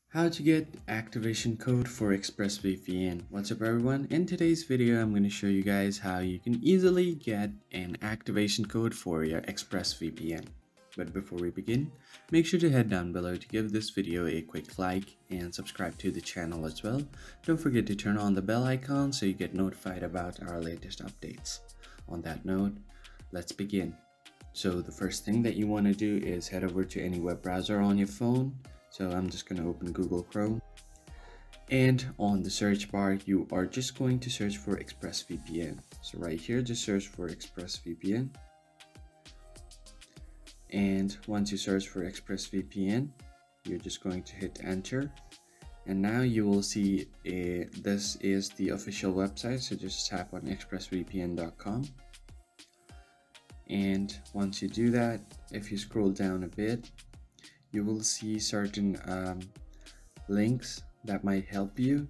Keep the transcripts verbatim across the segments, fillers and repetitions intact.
How to get activation code for ExpressVPN. What's up everyone? In today's video I'm going to show you guys how you can easily get an activation code for your ExpressVPN. But before we begin, make sure to head down below to give this video a quick like and subscribe to the channel as well. Don't forget to turn on the bell icon so you get notified about our latest updates. On that note, let's begin. So the first thing that you want to do is head over to any web browser on your phone. So I'm just going to open Google Chrome, and on the search bar you are just going to search for ExpressVPN. So right here just search for ExpressVPN, and once you search for ExpressVPN you're just going to hit enter, and now you will see a, this is the official website. So just tap on express V P N dot com, and once you do that, if you scroll down a bit, you will see certain um, links that might help you.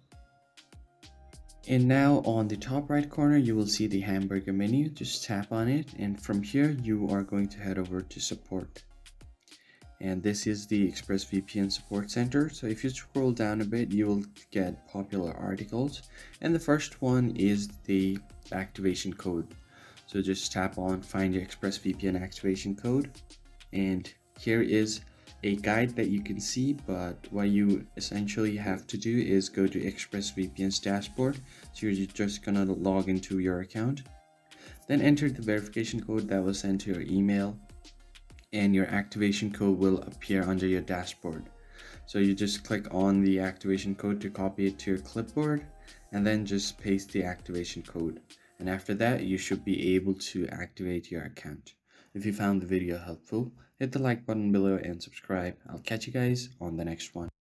And now on the top right corner you will see the hamburger menu. Just tap on it, and from here you are going to head over to support, and this is the ExpressVPN support center. So if you scroll down a bit you will get popular articles, and the first one is the activation code. So just tap on find your ExpressVPN activation code, and here is a guide that you can see, but what you essentially have to do is go to ExpressVPN's dashboard. So you're just gonna log into your account, then enter the verification code that was sent to your email, and your activation code will appear under your dashboard. So you just click on the activation code to copy it to your clipboard, and then just paste the activation code, and after that you should be able to activate your account. If you found the video helpful, hit the like button below and subscribe. I'll catch you guys on the next one.